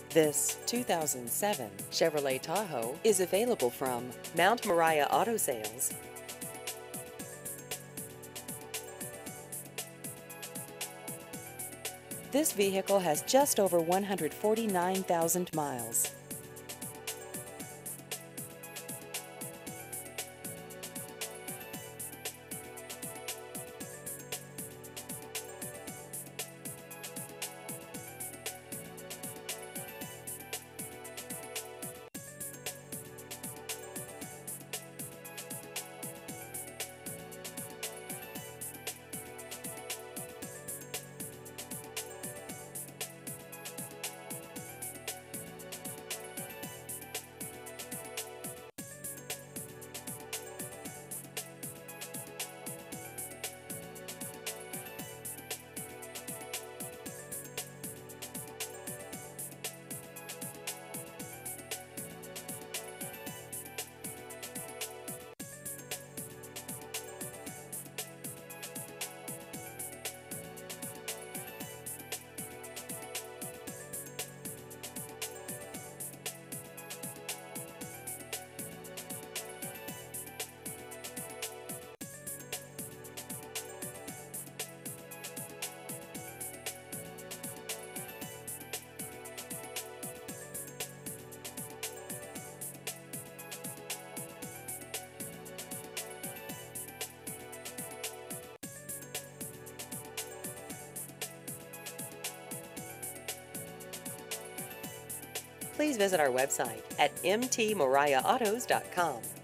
This 2007 Chevrolet Tahoe is available from Mount Moriah Auto Sales. This vehicle has just over 149,000 miles. Please visit our website at mtmoriahautos.com.